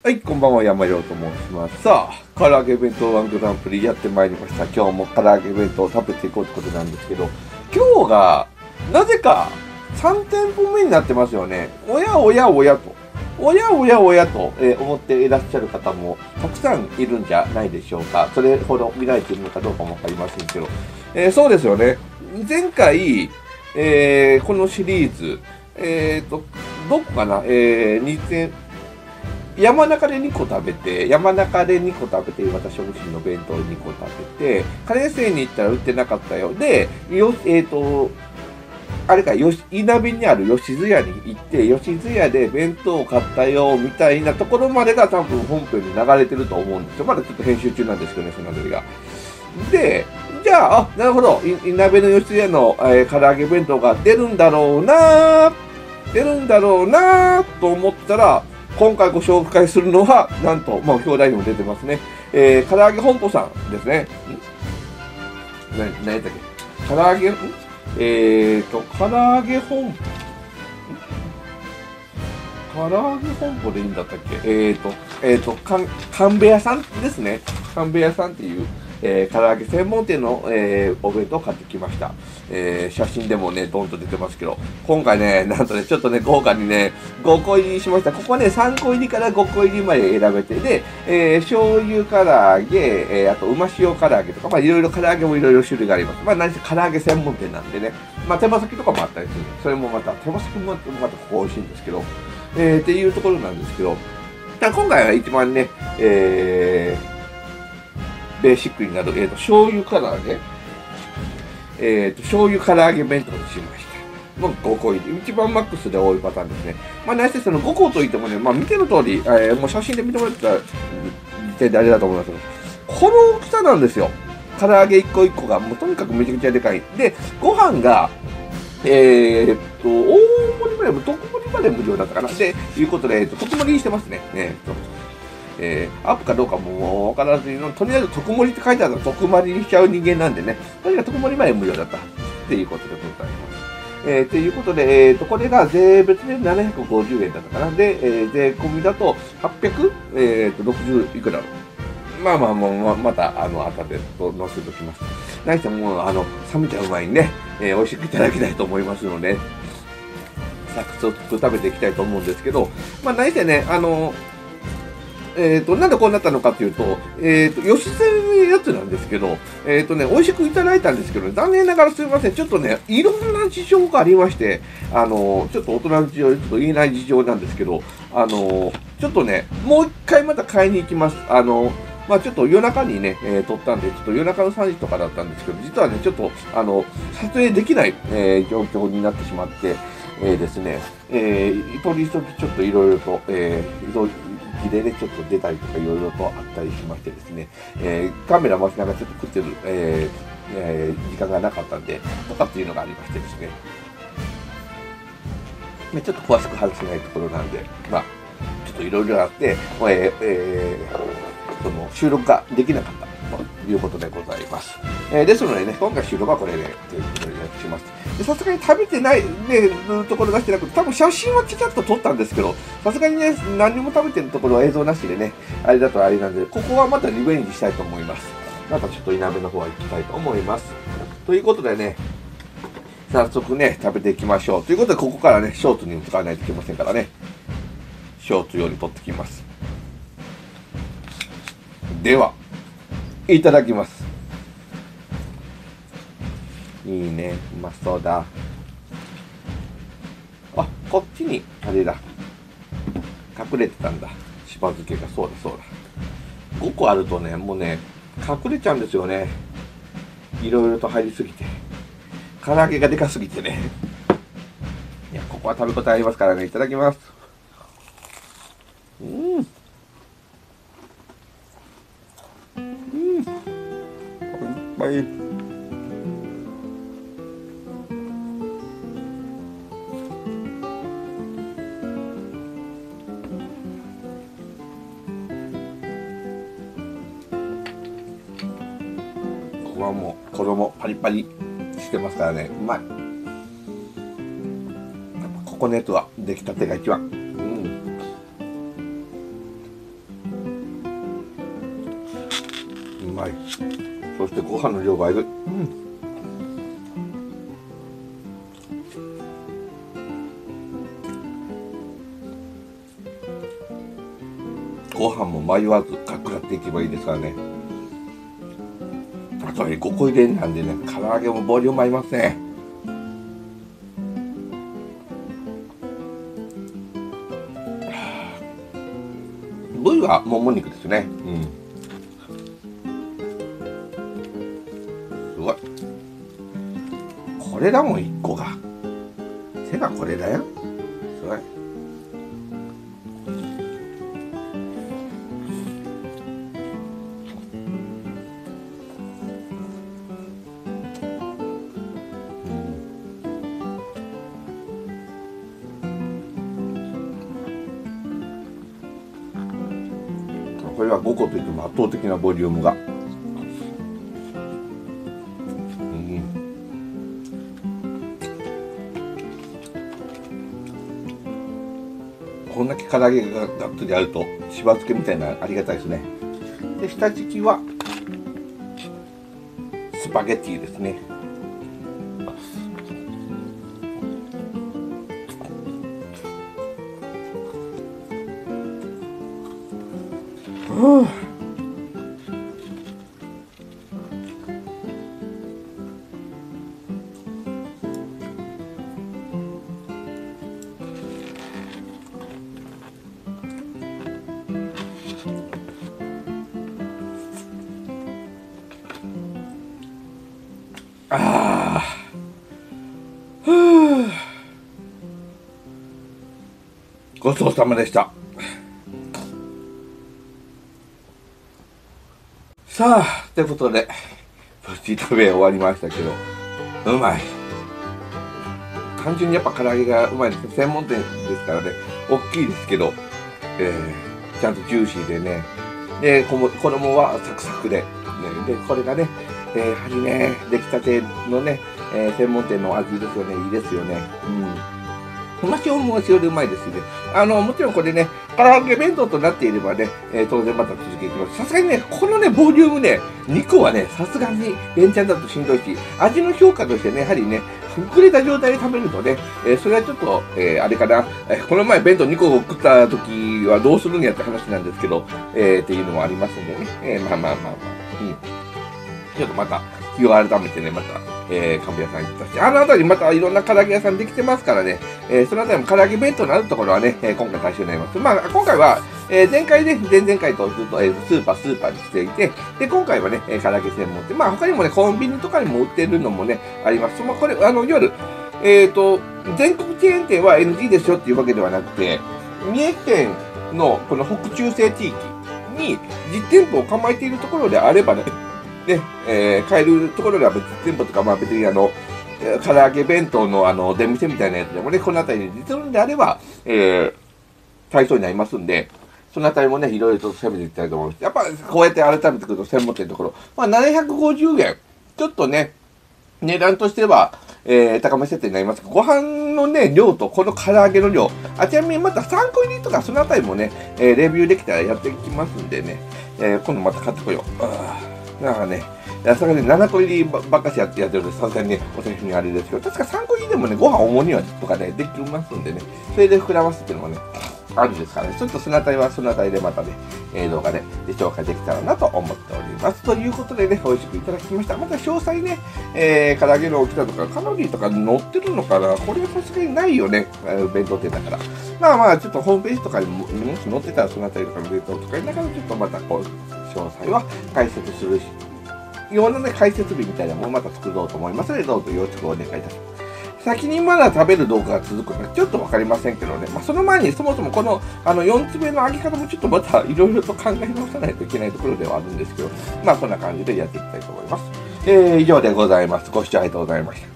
はい、こんばんは、山陽と申します。さあ、唐揚げ弁当ワングランプリやってまいりました。今日も唐揚げ弁当を食べていこうってことなんですけど、今日が、なぜか3店舗目になってますよね。おやおやおやと、おやおやおやと、思っていらっしゃる方もたくさんいるんじゃないでしょうか。それほど見られているのかどうかもわかりませんけど、そうですよね。前回、このシリーズ、どこかな、2点、山中で2個食べて、山中で2個食べて、私、おむしの弁当2個食べて、カレー製に行ったら売ってなかったよ。で、あれか、いなべにある吉津屋に行って、吉津屋で弁当を買ったよ、みたいなところまでが多分本編に流れてると思うんですよ。まだちょっと編集中なんですけどね、そのあたりが。で、じゃあ、なるほど、いなべの吉津屋の、唐揚げ弁当が出るんだろうなと思ったら、今回ご紹介するのは、なんと、まあ、表題にも出てますね。唐揚げ本舗さんですね。何やったっけ、唐揚げ、唐揚げ本、唐揚げ本舗でいいんだったっけ、神戸屋さんですね。神戸屋さんっていう、唐揚げ専門店の、お弁当を買ってきました。写真でもね、ドンと出てますけど、今回ね、なんとね、ちょっとね、豪華にね、5個入りしました。ここね、3個入りから5個入りまで選べて、で、醤油唐揚げ、あと、うま塩唐揚げとか、まあ、いろいろ唐揚げもいろいろ種類があります。まあ、何せ唐揚げ専門店なんでね、まあ、手羽先とかもあったりする。それもまた、手羽先もまたここ美味しいんですけど、っていうところなんですけど、今回は一番ね、ベーシックになる、醤油唐揚げ、醤油唐揚げ弁当にしました。もう5個入り。一番マックスで多いパターンですね。まあ、何せその5個といってもね、まあ、見ての通り、もう写真で見てもらった時点であれだと思いますけど、この大きさなんですよ。唐揚げ1個1個が、もうとにかくめちゃくちゃでかい。で、ご飯が、大盛りまで、特盛りまで無料だったかな。で、いうことで、特盛りにしてますね。アップかどうかもわからずに、とりあえず特盛りって書いてあるの特盛りにしちゃう人間なんでね、とにかく特盛りまで無料だったっていうことでございます。ということで、これが税別で750円だったかな。で、税込みだと860いくらだろう。まあまあ、もう、また、後で載せておきます。何しても、冷めちゃう前にね、美味しくいただきたいと思いますので、サクサク食べていきたいと思うんですけど、まあ、何してね、なんでこうなったのかというと、吉瀬のやつなんですけど、美味しくいただいたんですけど、残念ながらすみません、ちょっとね、いろんな事情がありまして、ちょっと大人の事情でちょっと言えない事情なんですけど、ちょっとね、もう一回また買いに行きます。まあちょっと夜中にね、撮ったんで、ちょっと夜中の3時とかだったんですけど、実はね、ちょっと、撮影できない、状況になってしまって、ですね、取り急ぎちょっといろいろと、でね、ちょっと出たりとかいろいろとあったりしましてですね、カメラ回しながらちょっと食ってる、時間がなかったんで、とかっていうのがありましてですね、ちょっと詳しく話せないところなんで、まあ、ちょっといろいろあって、その収録ができなかったということでございます。ですのでね、今回収録はこれで、ということにします。で、さすがに食べてない、ね、ところ出してなくて、多分写真はちゃっと撮ったんですけど、さすがにね、何にも食べてるところは映像なしでね、あれだとあれなんで、ここはまたリベンジしたいと思います。またちょっといなべの方は行きたいと思います。ということでね、早速ね、食べていきましょう。ということで、ここからね、ショーツにも使わないといけませんからね、ショーツ用に撮ってきます。では、いただきます。いいね、うまそうだ。あ、こっちに、あれだ。隠れてたんだ。しば漬けが、そうだそうだ。5個あるとね、もうね、隠れちゃうんですよね。いろいろと入りすぎて。唐揚げがでかすぎてね。いや、ここは食べ応えありますからね、いただきます。はい。ここはもう衣パリパリしてますからね、うまい。やっぱここのやつは出来たてが一番。 はい。そしてご飯の量がえぐい。ご飯も迷わずかっくらっていけばいいですからね。あとは5個入れなんでね、唐揚げもボリュームありますね。部位はもも肉ですね。すごい。これだもん1個が。背がこれだよ。すごい。これは5個といっても圧倒的なボリュームが。こんだけ唐揚げががっつりあるとしば漬けみたいなありがたいですね。で下敷きはスパゲッティですね。ごちそうさまでした。さあ、ということで、プチ食べ終わりましたけど、うまい。単純にやっぱ唐揚げがうまいです。専門店ですからね、大きいですけど、ちゃんとジューシーでね、で、衣はサクサクで、で、これがね、やはりね、出来たてのね、専門店の味ですよね、いいですよね。塩も塩でうまいですね。もちろんこれね、唐揚げ弁当となっていればね、当然また続けていきます。さすがにね、このね、ボリュームね、2個はね、さすがに連チャンだとしんどいし、味の評価としてね、やはりね、膨れた状態で食べるとね、それはちょっと、あれかな、この前弁当2個食った時はどうするんやって話なんですけど、っていうのもありますんでね、まあ、ちょっとまた、日を改めてね、また、カンビ屋さん行ったし、あの辺りまたいろんな唐揚げ屋さんできてますからね、その辺りも唐揚げ弁当のあるところはね、今回対象になります。まあ、今回は、前回ね、前々回とずっと、スーパーにしていて、で、今回はね、唐揚げ専門店、まあ、他にもね、コンビニとかにも売ってるのもね、あります。まあ、これ、いわゆる、全国チェーン店は NG ですよっていうわけではなくて、三重県のこの北中西地域に実店舗を構えているところであればね、買えるところでは別店舗とか、まあ別に唐揚げ弁当の出店みたいなやつでもね、この辺りに実るんであれば、対象になりますんで、その辺りもね、いろいろと攻めていきたいと思います。やっぱこうやって改めてくると専門店のところ、まあ750円。ちょっとね、値段としては、高め設定になります。ご飯のね、量とこの唐揚げの量、ちなみにまた3個入りとかその辺りもね、レビューできたらやっていきますんでね、今度また買ってこよう。だからね、さすがに7個入りばっかしやってるので、さすがにね、お財布にあれですけど、確か3個入りでもね、ご飯重にはとかね、できますんでね、それで膨らますっていうのもね、あるんですからね、ちょっとその辺りはその辺りでまたね、動画で紹介できたらなと思っております。ということでね、美味しくいただきました。また詳細ね、唐揚げの大きさとかカロリーとか載ってるのかな、これはさすがにないよね、弁当店だから。まあ、ちょっとホームページとかにも載ってたらその辺りとかの弁当とかにだからちょっとまたこう、詳細は解説するようなね、解説日みたいなものをまた作ろうと思いますので、どうぞよろしくお願いいたします。先にまだ食べる動画が続くのはちょっとわかりませんけどね、まあ、その前にそもそもこの4つ目の揚げ方もちょっとまたいろいろと考え直さないといけないところではあるんですけど、まあそんな感じでやっていきたいと思います。以上でございます。ご視聴ありがとうございました。